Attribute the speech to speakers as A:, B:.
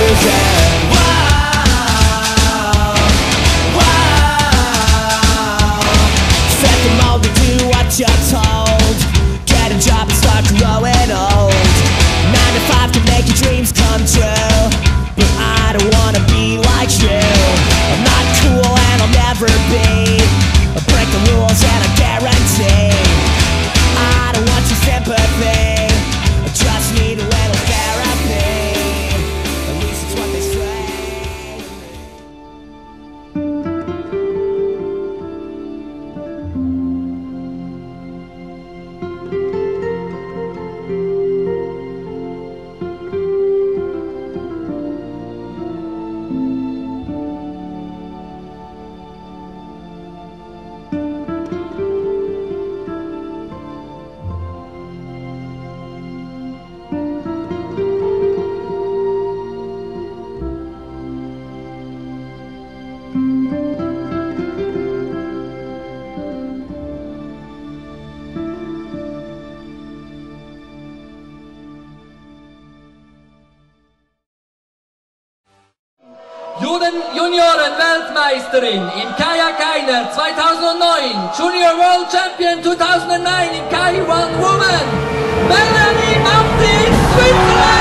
A: losing. Wow, wow. Set the mold to do what you're told. Get a job and start growing old. 9 to 5 can make your dreams come true, but I don't wanna be like you. I'm not cool and I'll never be. I break the rules and I guarantee I don't want your sympathy. I just need a little therapy. At least it's what they say.
B: Junioren-Weltmeisterin im Kajak Einer 2009, Junior World Champion 2009 im Kai One Woman, Melanie Martin, Switzerland!